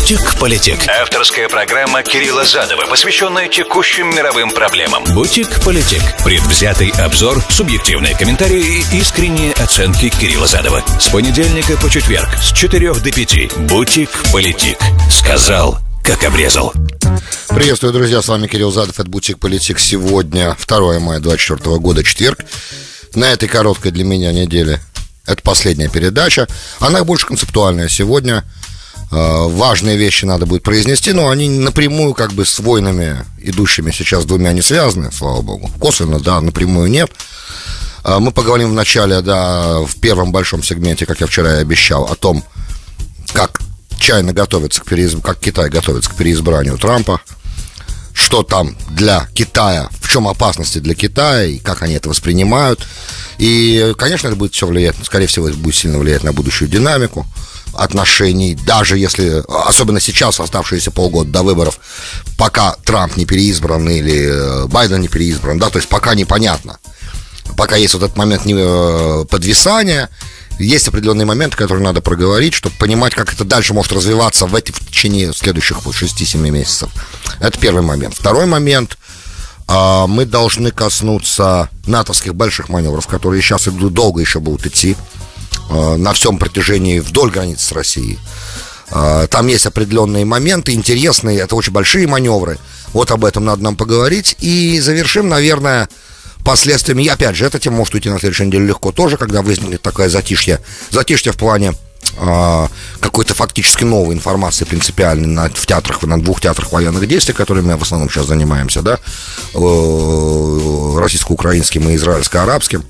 «Бутик-политик». Авторская программа Кирилла Задова, посвященная текущим мировым проблемам. «Бутик-политик». Предвзятый обзор, субъективные комментарии и искренние оценки Кирилла Задова. С понедельника по четверг с 4 до 5. «Бутик-политик». Сказал, как обрезал. Приветствую, друзья, с вами Кирилл Задов, это «Бутик-политик». Сегодня 2 мая 2024 года, четверг. На этой короткой для меня неделе это последняя передача. Она больше концептуальная сегодня. Важные вещи надо будет произнести, но они напрямую как бы с войнами, идущими сейчас двумя, не связаны, слава богу. Косвенно, да, напрямую нет. Мы поговорим в начале, да, в первом большом сегменте, как я вчера и обещал, о том, как Китай готовится к переизбранию Трампа, что там для Китая, в чем опасности для Китая и как они это воспринимают. И, конечно, это будет все влиять, скорее всего, это будет сильно влиять на будущую динамику отношений, даже если, особенно сейчас, оставшиеся полгода до выборов, пока Трамп не переизбран или Байден не переизбран, да, то есть пока непонятно, пока есть вот этот момент подвисания, есть определенные моменты, которые надо проговорить, чтобы понимать, как это дальше может развиваться в течение следующих 6-7 месяцев. Это первый момент. Второй момент, мы должны коснуться натовских больших маневров, которые сейчас идут, долго еще будут идти, на всем протяжении вдоль границ с Россией. Там есть определенные моменты интересные, это очень большие маневры. Вот об этом надо нам поговорить. И завершим, наверное, последствиями. И опять же, эта тема может уйти на следующей неделе легко тоже, когда возникнет такое затишье. Затишье в плане какой-то фактически новой информации принципиальной в театрах, на 2 театрах военных действий, которыми мы в основном сейчас занимаемся, да, российско-украинским и израильско-арабским.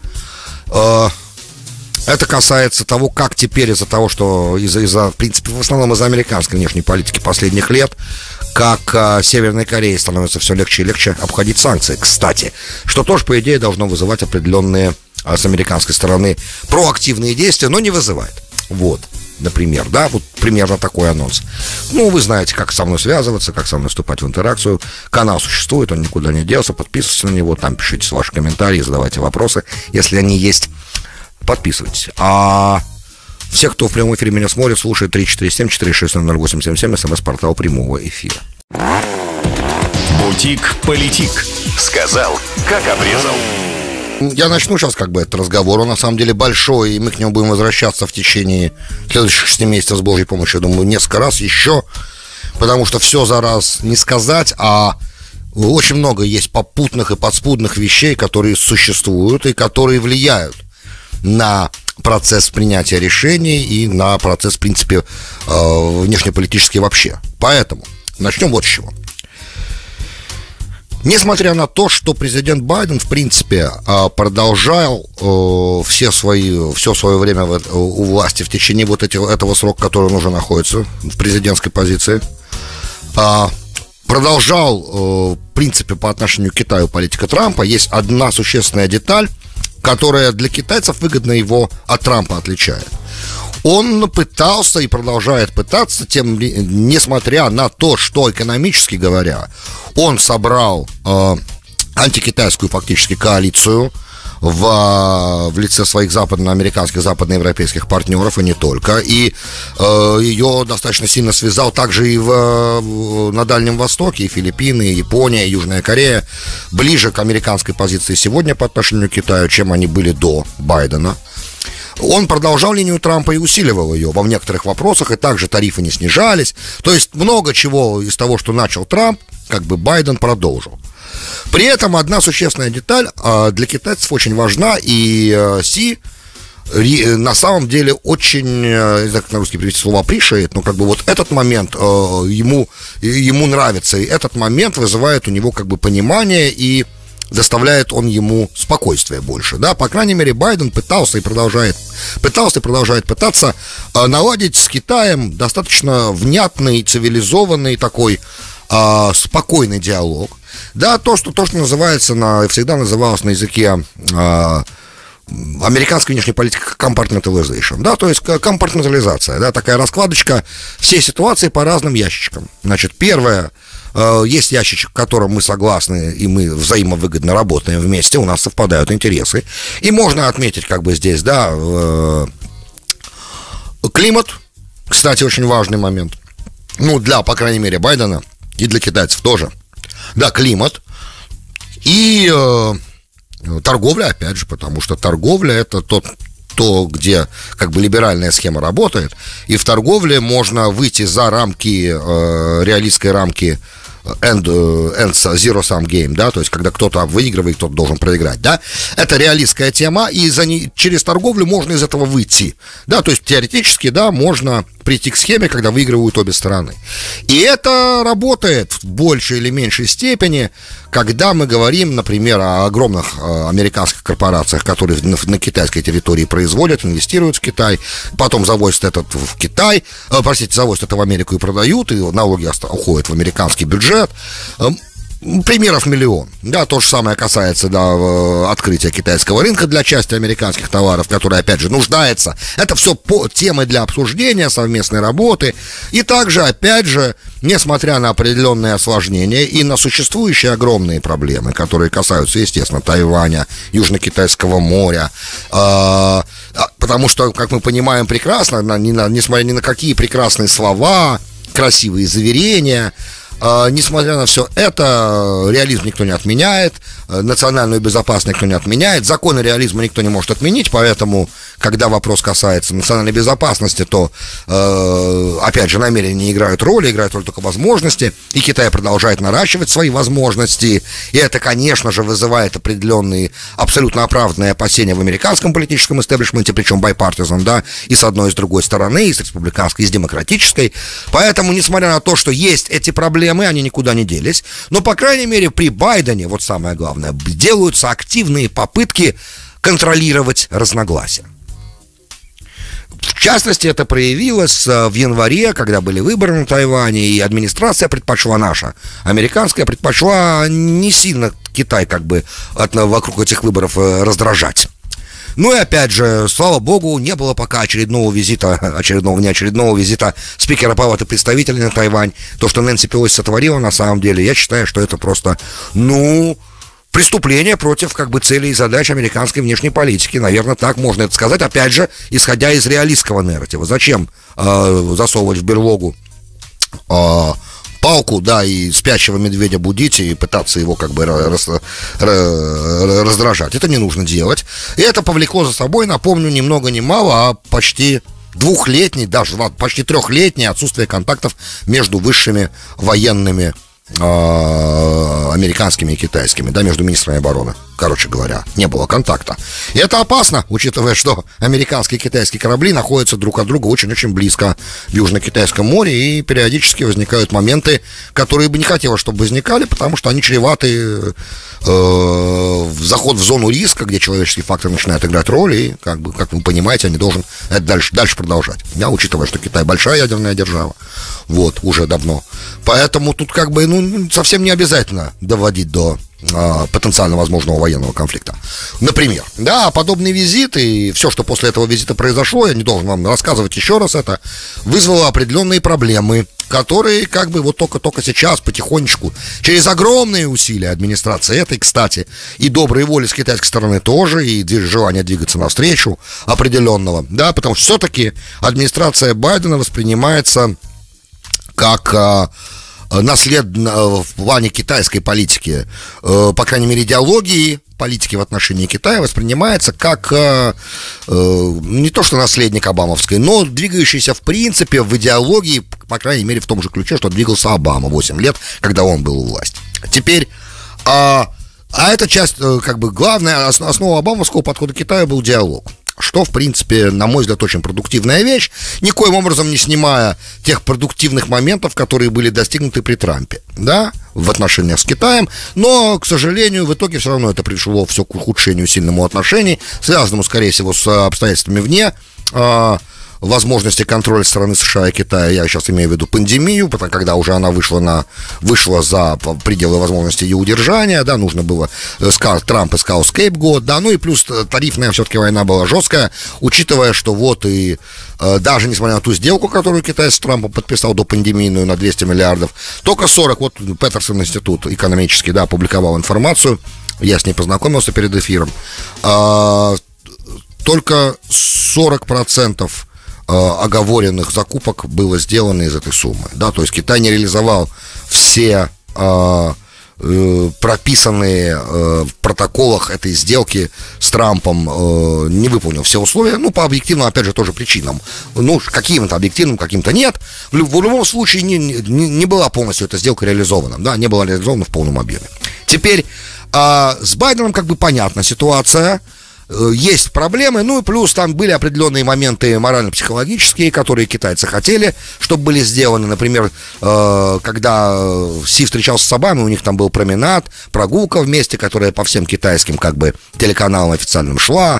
Это касается того, как теперь из-за того, что в принципе, в основном из-за американской внешней политики последних лет, как Северной Корее становится все легче и легче обходить санкции, кстати, что тоже, по идее, должно вызывать определенные с американской стороны проактивные действия, но не вызывает. Вот, например, да, вот примерно такой анонс. Ну, вы знаете, как со мной связываться, как со мной вступать в интеракцию. Канал существует, он никуда не делся, подписывайтесь на него, там пишите ваши комментарии, задавайте вопросы, если они есть. Подписывайтесь. А все, кто в прямом эфире меня смотрит, слушает 347-460-0877, смс-портал прямого эфира. Бутик-политик. Сказал, как обрезал. Я начну сейчас как бы этот разговор. Он на самом деле большой, и мы к нему будем возвращаться в течение следующих 6 месяцев с Божьей помощью, я думаю, несколько раз еще. Потому что все за раз не сказать, а очень много есть попутных и подспудных вещей, которые существуют и которые влияют на процесс принятия решений и на процесс, в принципе, внешнеполитический вообще. Поэтому начнем вот с чего. Несмотря на то, что президент Байден, в принципе, продолжал все свое время у власти в течение вот этого срока, который он уже находится в президентской позиции, продолжал, в принципе, по отношению к Китаю политика Трампа, есть одна существенная деталь, которая для китайцев выгодно его от Трампа отличает. Он пытался и продолжает пытаться, несмотря на то, что экономически говоря, он собрал антикитайскую фактически коалицию в лице своих западноамериканских, западноевропейских партнеров, и не только, и ее достаточно сильно связал также и на Дальнем Востоке, и Филиппины, и Япония, и Южная Корея, ближе к американской позиции сегодня по отношению к Китаю, чем они были до Байдена. Он продолжал линию Трампа и усиливал ее в некоторых вопросах, и также тарифы не снижались, то есть много чего из того, что начал Трамп, как бы Байден продолжил. При этом одна существенная деталь для китайцев очень важна, и Си на самом деле очень, не знаю, как на русский перевести слово appreciate, но как бы вот этот момент ему нравится, и этот момент вызывает у него как бы понимание и доставляет он ему спокойствие больше, да, по крайней мере, Байден пытался и продолжает пытаться наладить с Китаем достаточно внятный, цивилизованный такой спокойный диалог, да, то, что называется, всегда называлось на языке американской внешней политики compartmentalization, да, то есть компартментализация, да, такая раскладочка всей ситуации по разным ящичкам. Значит, первое, есть ящичек, в котором мы согласны, и мы взаимовыгодно работаем вместе, у нас совпадают интересы, и можно отметить, как бы здесь, да, климат, кстати, очень важный момент. ну, для, по крайней мере, Байдена и для китайцев тоже. Да, климат и торговля, опять же, потому что торговля — это то, где как бы либеральная схема работает, и в торговле можно выйти за рамки, реалистской рамки zero-sum game, да, то есть когда кто-то выигрывает, кто-то должен проиграть, да, это реалистская тема, и через торговлю можно из этого выйти, да, то есть теоретически, да, можно прийти к схеме, когда выигрывают обе стороны. И это работает в большей или меньшей степени, когда мы говорим, например, о огромных американских корпорациях, которые на китайской территории производят, инвестируют в Китай, потом завозят это в Китай, завозят это в Америку и продают, и налоги уходят в американский бюджет. Примеров миллион. Да, то же самое касается, да, открытия китайского рынка для части американских товаров, который, опять же, нуждается. Это все темы для обсуждения, совместной работы. И также, опять же, несмотря на определенные осложнения и на существующие огромные проблемы, которые касаются, естественно, Тайваня, Южно-Китайского моря, потому что, как мы понимаем прекрасно, несмотря ни на какие прекрасные слова, красивые заверения, несмотря на все это, реализм никто не отменяет, национальную безопасность никто не отменяет, законы реализма никто не может отменить, поэтому, когда вопрос касается национальной безопасности, то, опять же, намерения не играют роли только возможности, и Китай продолжает наращивать свои возможности, и это, конечно же, вызывает определенные, абсолютно оправданные опасения в американском политическом истеблишменте, причем байпартизан, да, и с одной, и с другой стороны, и с республиканской, и с демократической, поэтому, несмотря на то, что есть эти проблемы, они никуда не делись, но, по крайней мере, при Байдене, вот самое главное, делаются активные попытки контролировать разногласия. В частности, это проявилось в январе, когда были выборы на Тайване, и администрация наша, американская, предпочла не сильно Китай как бы вокруг этих выборов раздражать. Ну и опять же, слава богу, не было пока очередного визита спикера Палаты представителей на Тайвань. То, что Нэнси Пелоси сотворила, на самом деле, я считаю, что это просто, преступление против как бы целей и задач американской внешней политики. Наверное, так можно это сказать, опять же, исходя из реалистского нарратива. Зачем засовывать в берлогу палку, да, и спящего медведя будить и пытаться его как бы раздражать? Это не нужно делать. И это повлекло за собой, напомню, ни много ни мало, а почти двухлетний, даже почти трехлетнее отсутствие контактов между высшими военными американскими и китайскими, да, между министрами обороны. Короче говоря, не было контакта. И это опасно, учитывая, что американские и китайские корабли находятся друг от друга очень-очень близко в Южно-Китайском море, и периодически возникают моменты, которые бы не хотелось, чтобы возникали, потому что они чреваты заход в зону риска, где человеческий фактор начинает играть роль, и, как вы понимаете, они должны это дальше продолжать. Я, учитывая, что Китай большая ядерная держава, вот, уже давно. Поэтому тут как бы, совсем не обязательно доводить до потенциально возможного военного конфликта. Например, да, подобный визит и все, что после этого визита произошло, я не должен вам рассказывать еще раз это, вызвало определенные проблемы, которые как бы вот только сейчас потихонечку, через огромные усилия администрации этой, кстати, и доброй воли с китайской стороны тоже, и желание двигаться навстречу определенного, да, потому что все-таки администрация Байдена воспринимается как в плане китайской политики, по крайней мере, идеологии политики в отношении Китая воспринимается как не то что наследник обамовской, но двигающийся в принципе в идеологии, по крайней мере, в том же ключе, что двигался Обама 8 лет, когда он был у власти. Теперь, эта часть, как бы главная основа обамовского подхода к Китаю был диалог. Что, в принципе, на мой взгляд, очень продуктивная вещь, никоим образом не снимая тех продуктивных моментов, которые были достигнуты при Трампе, да, в отношениях с Китаем, но, к сожалению, в итоге все равно это пришло все к ухудшению сильному отношений, связанному, скорее всего, с обстоятельствами вне возможности контроля страны США и Китая. Я сейчас имею в виду пандемию, потому когда уже она вышла за пределы возможностей ее удержания, да, нужно было, Трамп искал scapegoat, да, ну и плюс тарифная все-таки война была жесткая, учитывая, что вот и даже несмотря на ту сделку, которую Китай с Трампом подписал до пандемийную на 200 миллиардов, только 40, вот Петерсон институт экономический, да, опубликовал информацию, я с ней познакомился перед эфиром, только 40% оговоренных закупок было сделано из этой суммы, да, то есть Китай не реализовал все прописанные в протоколах этой сделки с Трампом, не выполнил все условия, ну, по объективным, опять же, тоже причинам. Ну, каким-то объективным, каким-то нет. В любом случае не была полностью эта сделка реализована, да, не была реализована в полном объеме. Теперь с Байденом как бы понятна ситуация. Есть проблемы, ну и плюс там были определенные моменты морально-психологические, которые китайцы хотели, чтобы были сделаны. Например, когда Си встречался с Обамой, у них там был променад, прогулка вместе, которая по всем китайским как бы телеканалам официальным шла.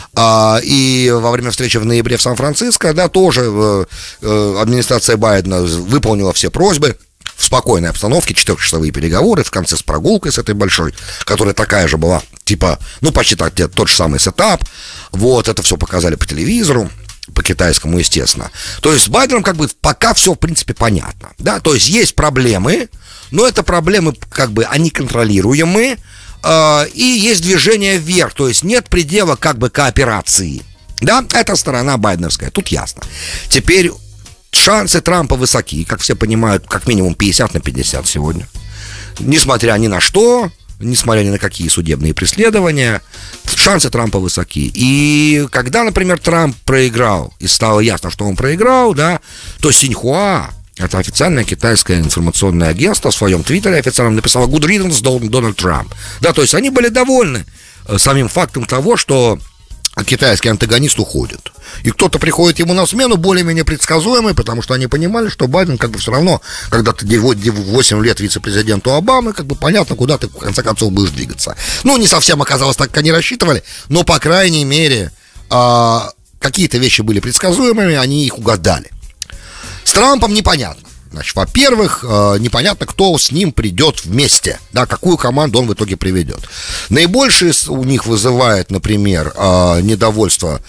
И во время встречи в ноябре в Сан-Франциско, да, тоже администрация Байдена выполнила все просьбы. В спокойной обстановке 4-часовые переговоры, в конце с прогулкой с этой большой, которая такая же была, типа, ну, почти тот же самый сетап. Вот, это все показали по телевизору, по китайскому, естественно. То есть с Байденом как бы пока все, в принципе, понятно, да, то есть проблемы, но это проблемы, как бы, они контролируемые, и есть движение вверх, то есть нет предела, как бы, кооперации, да, это сторона байденовская, тут ясно. Теперь шансы Трампа высоки, как все понимают, как минимум 50/50 сегодня. Несмотря ни на что, несмотря ни на какие судебные преследования, шансы Трампа высоки. И когда, например, Трамп проиграл, и стало ясно, что он проиграл, да, то Синьхуа, это официальное китайское информационное агентство, в своем твиттере официально написало «Good riddance, Дональд Трамп». Да, то есть они были довольны самим фактом того, что китайский антагонист уходит. И кто-то приходит ему на смену более-менее предсказуемый, потому что они понимали, что Байден как бы все равно, когда ты 8 лет вице-президенту Обамы, как бы понятно, куда ты в конце концов будешь двигаться. Ну, не совсем оказалось так, как они рассчитывали, но, по крайней мере, какие-то вещи были предсказуемыми, они их угадали. С Трампом непонятно. Значит, во-первых, непонятно, кто с ним придет вместе, да, какую команду он в итоге приведет. Наибольшее у них вызывает, например, недовольство.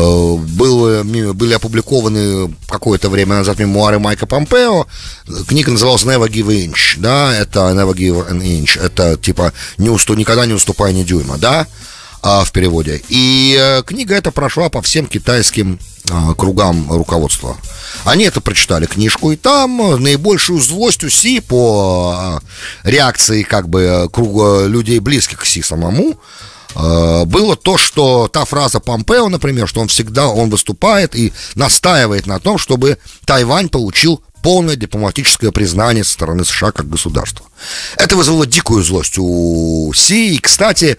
Были опубликованы какое-то время назад мемуары Майка Помпео. Книга называлась Never Give an Inch, да, это Never Give an Inch, это типа никогда не уступай ни дюйма, да, в переводе. И книга эта прошла по всем китайским кругам руководства. Они это прочитали, книжку, и там наибольшую злость у Си по реакции как бы круга людей, близких к Си самому, было то, что та фраза Помпео, например, что он выступает и настаивает на том, чтобы Тайвань получил полное дипломатическое признание со стороны США как государства. Это вызвало дикую злость у Си. И, кстати,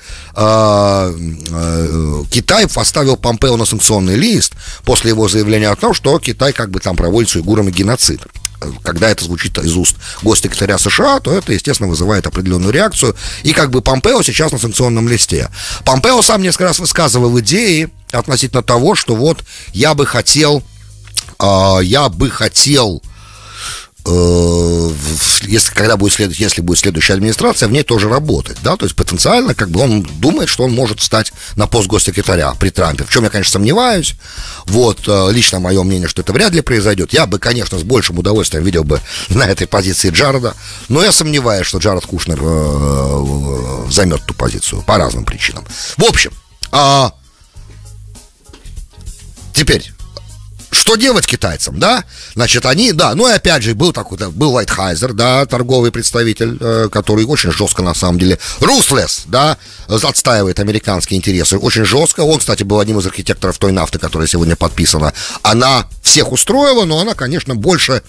Китай поставил Помпео на санкционный лист после его заявления о том, что Китай как бы там проводит с уйгурами геноцид. Когда это звучит из уст госсекретаря США, то это, естественно, вызывает определенную реакцию. И как бы Помпео сейчас на санкционном листе. Помпео сам несколько раз высказывал идеи относительно того, что вот я бы хотел если будет следующая администрация, в ней тоже работать, да, то есть потенциально, как бы он думает, что он может встать на пост госсекретаря при Трампе, в чем я, конечно, сомневаюсь, вот, лично мое мнение, что это вряд ли произойдет, я бы, конечно, с большим удовольствием видел бы на этой позиции Джареда, но я сомневаюсь, что Джаред Кушнер займет ту позицию по разным причинам. В общем, теперь что делать китайцам, да? Значит, они, да, ну и опять же, был Лайтхайзер, да, торговый представитель, который очень жестко, на самом деле, ruthless, да, отстаивает американские интересы, очень жестко. Он, кстати, был одним из архитекторов той нафты, которая сегодня подписана. Она всех устроила, но она, конечно, больше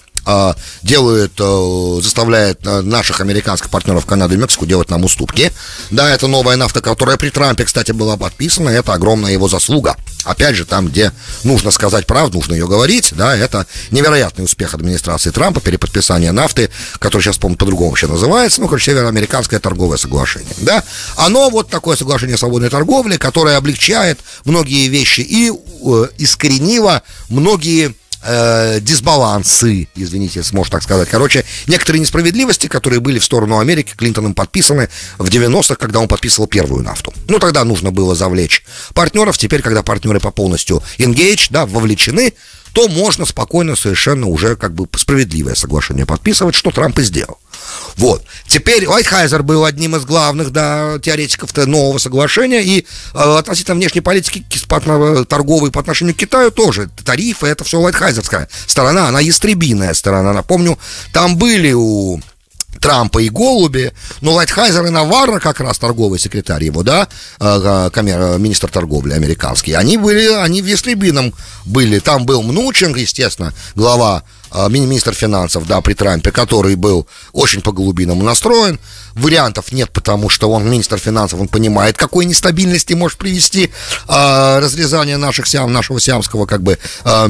заставляет наших американских партнеров Канаду и Мексику делать нам уступки. Да, это новая нафта, которая при Трампе, кстати, была подписана, это огромная его заслуга. Опять же, там, где нужно сказать правду, нужно ее говорить, да, это невероятный успех администрации Трампа, переподписание нафты, которое сейчас, по-моему, по-другому вообще называется, ну, короче, североамериканское торговое соглашение, да. Оно вот такое соглашение свободной торговли, которое облегчает многие вещи и искоренило многие дисбалансы, извините, если можно так сказать. Короче, некоторые несправедливости, которые были в сторону Америки, Клинтоном подписаны в 90-х, когда он подписывал первую нафту. Ну, тогда нужно было завлечь партнеров. Теперь, когда партнеры по полностью engaged, да, вовлечены, то можно спокойно совершенно уже как бы справедливое соглашение подписывать, что Трамп и сделал. Вот. Теперь Лайтхайзер был одним из главных, да, теоретиков нового соглашения, и относительно внешней политики торговой по отношению к Китаю тоже. Тарифы, это все лайтхайзерская сторона, она ястребиная сторона. Напомню, там были у Трампа и голуби, но Лайтхайзер и Наварро, как раз торговый секретарь его, да, министр торговли американский, они в ястребином были. Там был Мнучин, естественно, глава, министр финансов, да, при Трампе, который был очень по-голубиному настроен. Вариантов нет, потому что он министр финансов, он понимает, какой нестабильности может привести разрезание нашего сиамского, как бы,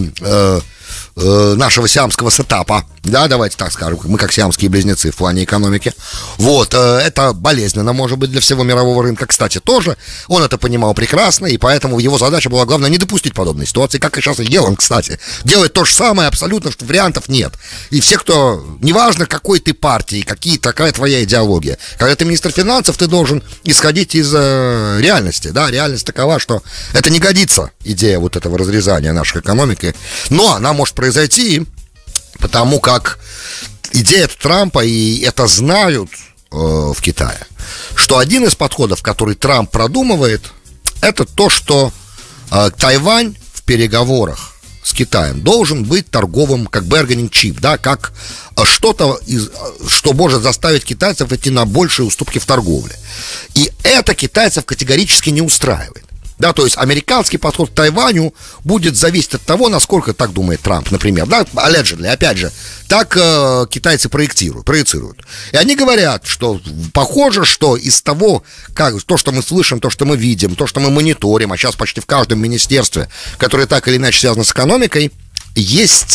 нашего сиамского сетапа, да, давайте так скажем, мы как сиамские близнецы в плане экономики. Вот, это болезненно, может быть, для всего мирового рынка, кстати, тоже. Он это понимал прекрасно, и поэтому его задача была, главное, не допустить подобной ситуации, как и сейчас и делаем, кстати. Делать то же самое абсолютно, что вариантов нет. И все, кто, неважно, какой ты партии, какая твоя идеология, когда ты министр финансов, ты должен исходить из реальности, да, реальность такова, что это не годится, идея вот этого разрезания нашей экономики, но она может произойти, потому как идея Трампа, и это знают в Китае, что один из подходов, который Трамп продумывает, это то, что Тайвань в переговорах с Китаем должен быть торговым, как bargaining chip, да, как что-то, что может заставить китайцев идти на большие уступки в торговле. И это китайцев категорически не устраивает. Да, то есть американский подход к Тайваню будет зависеть от того, насколько, так думает Трамп, например, да, allegedly, опять же, так китайцы проецируют. И они говорят, что похоже, что из того, то, что мы слышим, то, что мы видим, то, что мы мониторим, а сейчас почти в каждом министерстве, которое так или иначе связано с экономикой, есть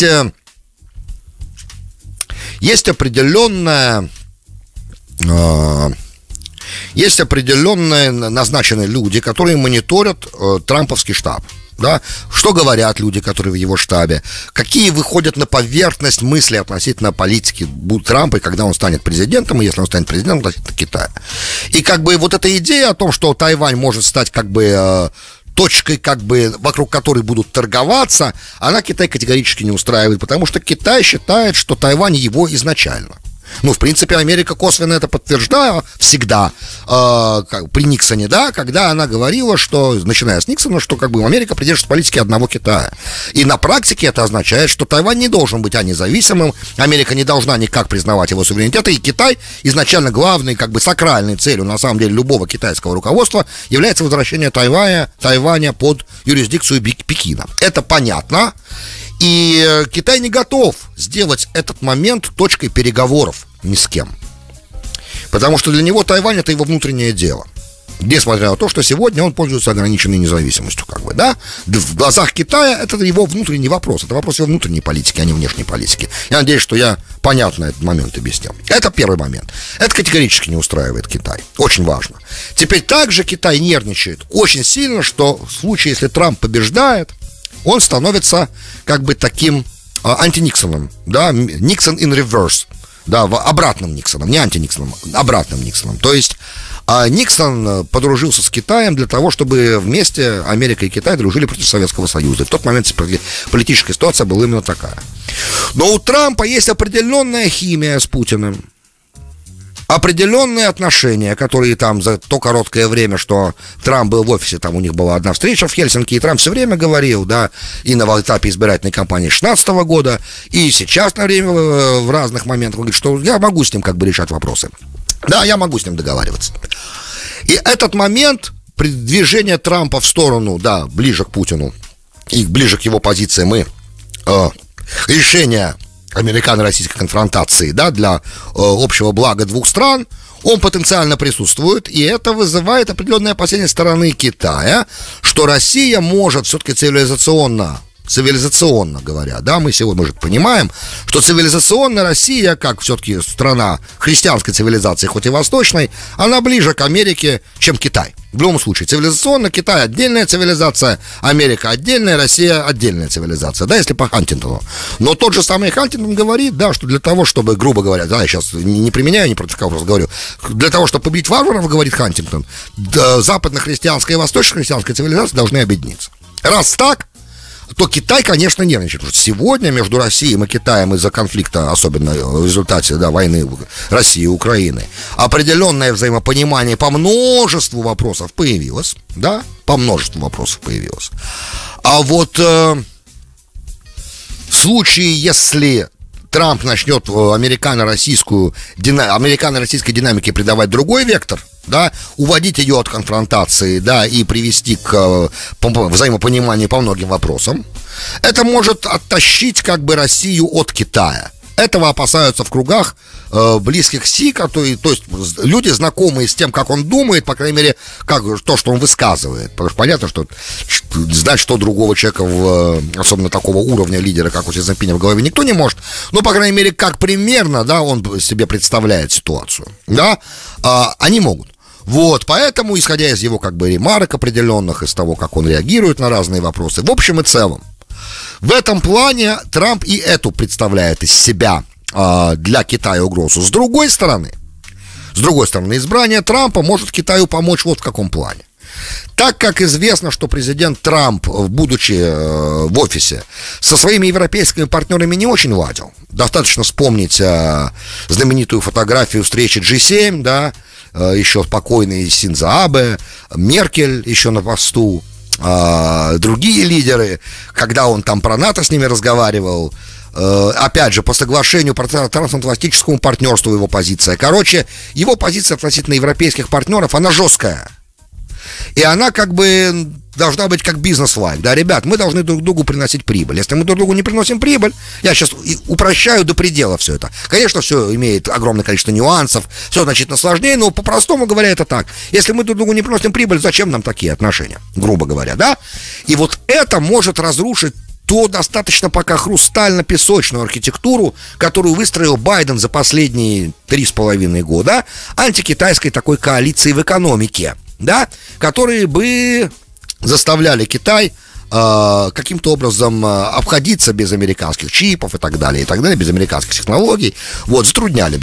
определенная... Есть определенные назначенные люди, которые мониторят трамповский штаб. Да? Что говорят люди, которые в его штабе, какие выходят на поверхность мысли относительно политики Трампа, когда он станет президентом, и если он станет президентом, относительно Китая. И как бы вот эта идея о том, что Тайвань может стать как бы точкой, как бы, вокруг которой будут торговаться, она Китай категорически не устраивает, потому что Китай считает, что Тайвань его изначально. Ну, в принципе, Америка косвенно это подтверждала всегда при Никсоне, да, когда она говорила, что, начиная с Никсона, что как бы Америка придерживается политики одного Китая. И на практике это означает, что Тайвань не должен быть независимым, Америка не должна никак признавать его суверенитет, и Китай изначально главной, как бы сакральной целью, на самом деле, любого китайского руководства является возвращение Тайваня под юрисдикцию Пекина. Это понятно. И Китай не готов сделать этот момент точкой переговоров ни с кем. Потому что для него Тайвань — это его внутреннее дело. Несмотря на то, что сегодня он пользуется ограниченной независимостью, как бы, да? В глазах Китая это его внутренний вопрос. Это вопрос его внутренней политики, а не внешней политики. Я надеюсь, что я понятно этот момент объяснил. Это первый момент. Это категорически не устраивает Китай. Очень важно. Теперь также Китай нервничает очень сильно, что в случае, если Трамп побеждает, он становится как бы таким анти-Никсоном, да, Никсон in reverse, да, обратным Никсоном, не анти-Никсоном, обратным Никсоном. То есть Никсон подружился с Китаем для того, чтобы вместе Америка и Китай дружили против Советского Союза. И в тот момент политическая ситуация была именно такая. Но у Трампа есть определенная химия с Путиным. Определенные отношения, которые там за то короткое время, что Трамп был в офисе, там у них была одна встреча в Хельсинки, и Трамп все время говорил, да, и на этапе избирательной кампании 2016 года, и сейчас на время в разных моментах, он говорит, что я могу с ним как бы решать вопросы. Да, я могу с ним договариваться. И этот момент движения Трампа в сторону, да, ближе к Путину и ближе к его позициям и решения американо-российской конфронтации, да, для общего блага двух стран, он потенциально присутствует, и это вызывает определенное опасение стороны Китая, что Россия может все-таки цивилизационно говоря, да, мы сегодня, мы же понимаем, что цивилизационно Россия, как все-таки страна христианской цивилизации, хоть и восточной, она ближе к Америке, чем Китай. В любом случае, цивилизационно Китай отдельная цивилизация, Америка отдельная, Россия отдельная цивилизация, да, если по Хантингтону. Но тот же самый Хантингтон говорит, да, что для того, чтобы, грубо говоря, да, я сейчас не применяю, не против кого просто говорю, для того, чтобы победить варваров, говорит Хантингтон, да, западно-христианская и восточно-христианская цивилизация должны объединиться. Раз так, то Китай, конечно, нервничает. Потому что сегодня между Россией и Китаем из-за конфликта, особенно в результате войны России и Украины, определенное взаимопонимание по множеству вопросов появилось. Да, по множеству вопросов появилось. А вот в случае, если Трамп начнет американо-российской динамике придавать другой вектор, да, уводить ее от конфронтации, да, и привести к взаимопониманию по многим вопросам, это может оттащить как бы Россию от Китая. Этого опасаются в кругах близких Си, то есть люди, знакомые с тем, как он думает, по крайней мере, то, что он высказывает. Потому что понятно, что знать, что другого человека, особенно такого уровня лидера, как у Си Цзиньпиня, в голове никто не может. Но, по крайней мере, как примерно, да, он себе представляет ситуацию. Да, они могут. Вот, поэтому, исходя из его как бы ремарок определенных, из того, как он реагирует на разные вопросы, в общем и целом, в этом плане Трамп и эту представляет из себя для Китая угрозу. С другой стороны, избрание Трампа может Китаю помочь вот в каком плане. Так как известно, что президент Трамп, будучи в офисе, со своими европейскими партнерами не очень ладил. Достаточно вспомнить знаменитую фотографию встречи G7, да, еще покойный Синдзо Абе, Меркель еще на посту, другие лидеры, когда он там про НАТО с ними разговаривал, опять же, по соглашению по трансатлантическому партнерству его позиция. Короче, его позиция относительно европейских партнеров, она жесткая. И она как бы должна быть как бизнес-лайк. Да, ребят, мы должны друг другу приносить прибыль. Если мы друг другу не приносим прибыль, я сейчас упрощаю до предела все это. Конечно, все имеет огромное количество нюансов, все значительно сложнее, но по-простому говоря, это так. Если мы друг другу не приносим прибыль, зачем нам такие отношения? Грубо говоря, да? И вот это может разрушить ту достаточно пока хрустально-песочную архитектуру, которую выстроил Байден за последние 3,5 года, антикитайской такой коалиции в экономике, да, которые бы заставляли Китай каким-то образом обходиться без американских чипов и так далее, без американских технологий, вот, затрудняли бы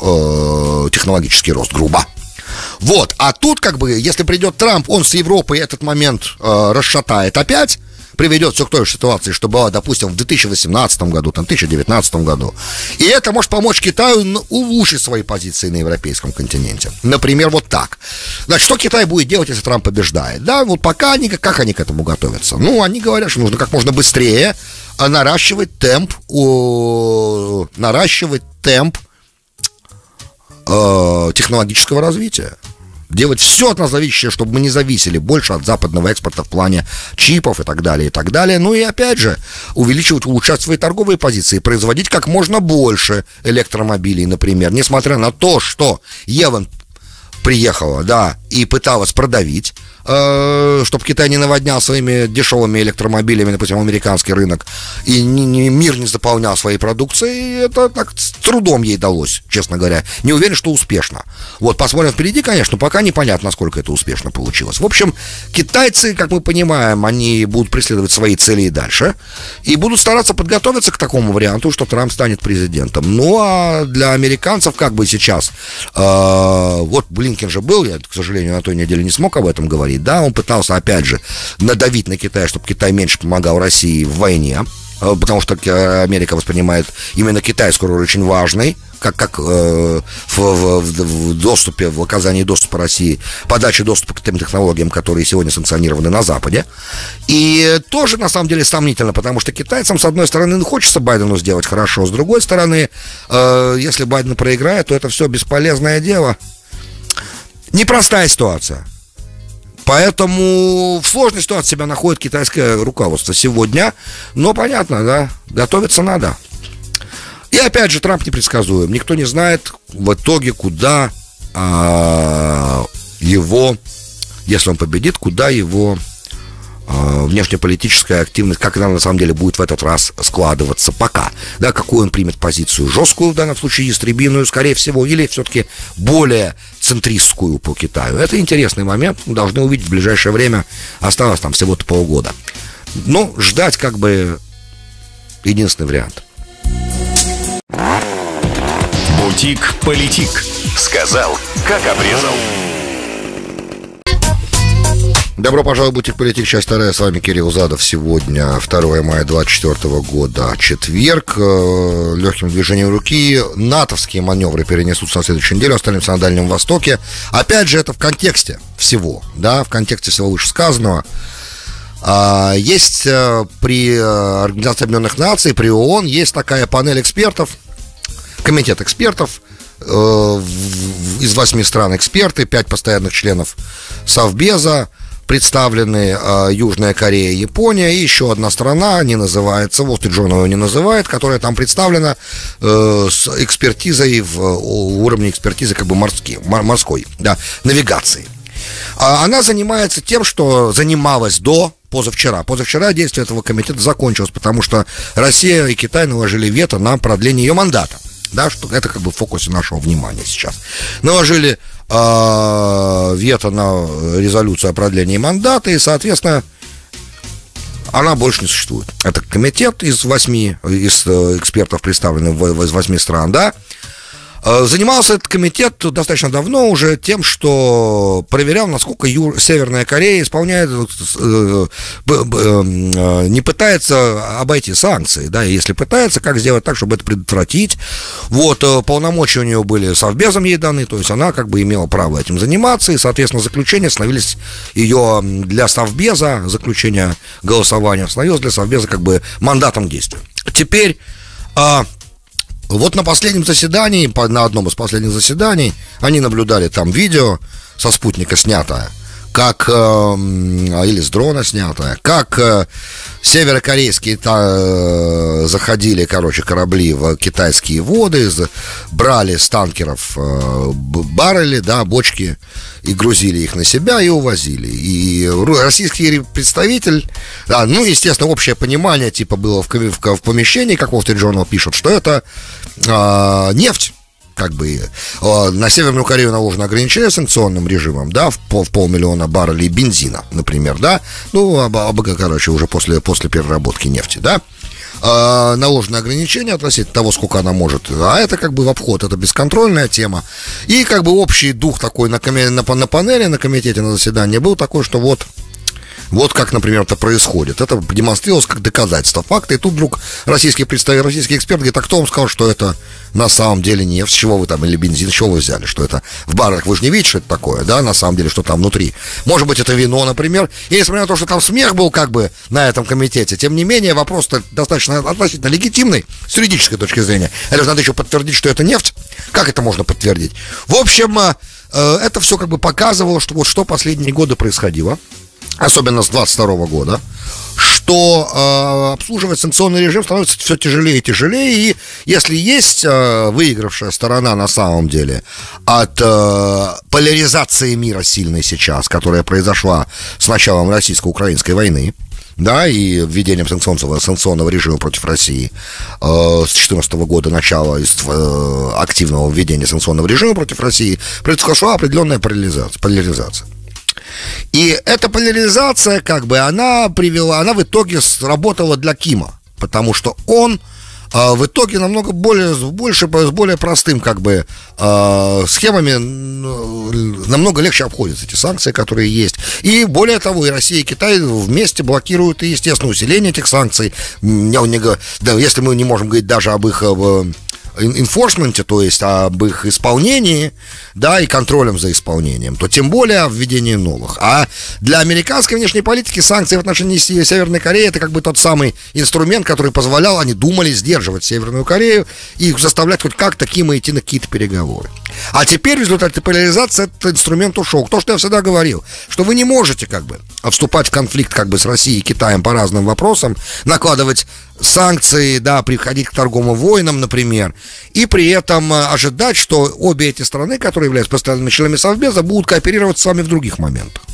его технологический рост, грубо. Вот, а тут как бы, если придет Трамп, он с Европой этот момент расшатает опять, приведет все к той же ситуации, что была, допустим, в 2018 году, там, 2019 году. И это может помочь Китаю улучшить свои позиции на европейском континенте. Например, вот так. Значит, что Китай будет делать, если Трамп побеждает? Да, вот пока они, как они к этому готовятся? Ну, они говорят, что нужно как можно быстрее наращивать темп технологического развития. Делать все от нас зависящее, чтобы мы не зависели больше от западного экспорта в плане чипов и так далее, и так далее. Ну и опять же, улучшать свои торговые позиции, производить как можно больше электромобилей, например. Несмотря на то, что Еван приехала, да, и пыталась продавить, чтобы Китай не наводнял своими дешевыми электромобилями, допустим, американский рынок, и мир не заполнял своей продукцией, это так с трудом ей далось, честно говоря. Не уверен, что успешно. Вот, посмотрим впереди, конечно, пока непонятно, насколько это успешно получилось. В общем, китайцы, как мы понимаем, они будут преследовать свои цели и дальше, и будут стараться подготовиться к такому варианту, что Трамп станет президентом. Ну, а для американцев, как бы сейчас, вот Блинкен же был, я, к сожалению, на той неделе не смог об этом говорить, да, он пытался, опять же, надавить на Китай, чтобы Китай меньше помогал России в войне, потому что Америка воспринимает именно китайскую роль очень важной, как в доступе, в оказании доступа России, подаче доступа к тем технологиям, которые сегодня санкционированы на Западе. И тоже, на самом деле, сомнительно, потому что китайцам, с одной стороны, хочется Байдену сделать хорошо, с другой стороны, если Байден проиграет, то это все бесполезное дело. Непростая ситуация. Поэтому в сложной ситуации себя находит китайское руководство сегодня. Но понятно, да, готовиться надо. И опять же, Трамп непредсказуем. Никто не знает в итоге, куда его, если он победит, куда его внешнеполитическая активность, как она на самом деле будет в этот раз складываться пока. Да, какую он примет позицию, жесткую в данном случае, ястребиную, скорее всего, или все-таки более центристскую по Китаю. Это интересный момент, мы должны увидеть в ближайшее время. Осталось там всего-то полгода. Но ждать как бы единственный вариант. Бутик-политик. Сказал, как обрезал. Добро пожаловать в «Бутик Политик», часть 2. С вами Кирилл Задов. Сегодня 2 мая 2024 года, четверг. Легким движением руки натовские маневры перенесутся на следующую неделю. Останемся на Дальнем Востоке. Опять же, это в контексте всего, да, в контексте всего вышесказанного. Есть при Организации Объединенных Наций, при ООН, есть такая панель экспертов, комитет экспертов, из 8 стран эксперты, 5 постоянных членов Совбеза, представлены Южная Корея, Япония и еще одна страна, не называется, Wall Street Journal ее не называет, которая там представлена с экспертизой, в уровне экспертизы как бы морской, да, навигации. Она занимается тем, что занималась до позавчера. Позавчера действие этого комитета закончилось, потому что Россия и Китай наложили вето на продление ее мандата. Да, что это как бы в фокусе нашего внимания сейчас. Наложили вето на резолюцию о продлении мандата, и, соответственно, она больше не существует. Это комитет из экспертов, представленных из 8 стран, да. Занимался этот комитет достаточно давно уже тем, что проверял, насколько Северная Корея исполняет, не пытается обойти санкции, да, и если пытается, как сделать так, чтобы это предотвратить. Вот, полномочия у нее были Совбезом ей даны, то есть она как бы имела право этим заниматься, и, соответственно, заключения становились ее для Совбеза, заключение голосования становилось для Совбеза как бы мандатом действия. Теперь... Вот на последнем заседании, на одном из последних заседаний, они наблюдали там видео со спутника снятое, как, или с дрона снятое, как северокорейские заходили, корабли в китайские воды, брали с танкеров баррели, да, бочки, и грузили их на себя и увозили. И российский представитель, да, ну, естественно, общее понимание, типа, было в помещении, как Wall Street Journal пишут, что это нефть. Как бы на Северную Корею наложено ограничение санкционным режимом, да, в 500 000 баррелей бензина, например, да, ну, короче, уже после переработки нефти, да, наложено ограничение относительно того, сколько она может, а это как бы в обход, это бесконтрольная тема, и как бы общий дух такой на панели, на комитете, на заседании был такой, что вот как, например, это происходит. Это демонстрировалось как доказательство факта. И тут вдруг российский эксперт говорит: а кто вам сказал, что это на самом деле нефть? С чего вы там, или бензин, с чего вы взяли? Что это в барах? Вы же не видите, что это такое, да, на самом деле, что там внутри. Может быть, это вино, например. И несмотря на то, что там смех был как бы на этом комитете, тем не менее, вопрос-то достаточно относительно легитимный с юридической точки зрения. Это же надо еще подтвердить, что это нефть. Как это можно подтвердить? В общем, это все как бы показывало, что вот что последние годы происходило, особенно с 22 года, что обслуживать санкционный режим становится все тяжелее и тяжелее, и если есть выигравшая сторона на самом деле от поляризации мира сильной сейчас, которая произошла с началом российско-украинской войны, да, и введением санкционного режима против России с 2014 года, начала активного введения санкционного режима против России, произошла определенная поляризация. И эта поляризация, как бы, она в итоге сработала для Кима, потому что он в итоге намного с более простым, как бы, схемами намного легче обходятся эти санкции, которые есть. И более того, и Россия, и Китай вместе блокируют, и, естественно, усиление этих санкций. Если мы не можем говорить даже об их enforcement, то есть об их исполнении, да, и контролем за исполнением, то тем более о введении новых. А для американской внешней политики санкции в отношении Северной Кореи — это как бы тот самый инструмент, который позволял, они думали, сдерживать Северную Корею и заставлять хоть как-то Кима идти на какие-то переговоры. А теперь в результате поляризации этот инструмент ушел. То, что я всегда говорил, что вы не можете как бы вступать в конфликт как бы с Россией и Китаем по разным вопросам, накладывать санкции, да, приходить к торговым войнам, например, и при этом ожидать, что обе эти страны, которые являются постоянными членами Совбеза, будут кооперировать с вами в других моментах.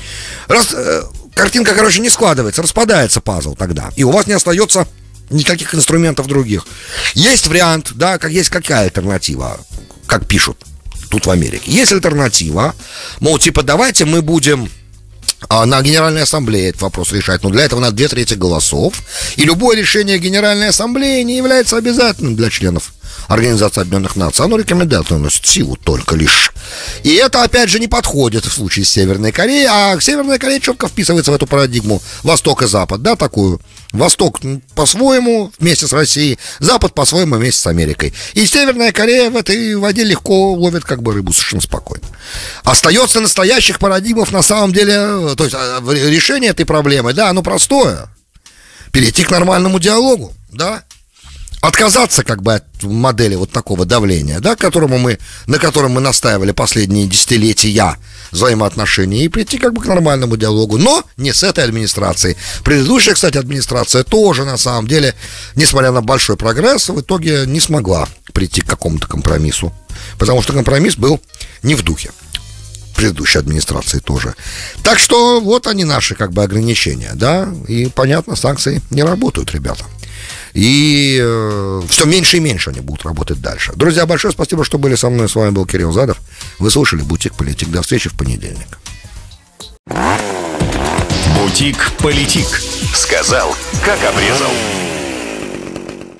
Картинка, короче, не складывается, распадается пазл тогда, и у вас не остается никаких инструментов других. Есть вариант, да, есть какая альтернатива, как пишут тут в Америке. Есть альтернатива, мол, типа, давайте мы будем на Генеральной Ассамблее этот вопрос решать, но для этого надо 2/3 голосов, и любое решение Генеральной Ассамблеи не является обязательным для членов Организации Объединенных Наций, оно рекомендательно носит силу только лишь. И это, опять же, не подходит в случае с Северной Кореей, а Северная Корея четко вписывается в эту парадигму Восток и Запад, да, такую. Восток по-своему вместе с Россией, Запад по-своему вместе с Америкой. И Северная Корея в этой воде легко ловит как бы рыбу совершенно спокойно. Остается настоящих парадигмов на самом деле, то есть решение этой проблемы, да, оно простое. Перейти к нормальному диалогу, да. Отказаться как бы от модели вот такого давления, да, на котором мы настаивали последние десятилетия взаимоотношений, и прийти как бы к нормальному диалогу, но не с этой администрацией. Предыдущая, кстати, администрация тоже, на самом деле, несмотря на большой прогресс, в итоге не смогла прийти к какому-то компромиссу, потому что компромисс был не в духе предыдущей администрации тоже. Так что вот они наши как бы ограничения, да, и понятно, санкции не работают, ребята. И все меньше и меньше они будут работать дальше. Друзья, большое спасибо, что были со мной. С вами был Кирилл Задов. Вы слушали «Бутик-Политик». До встречи в понедельник. «Бутик-Политик». Сказал, как обрезал.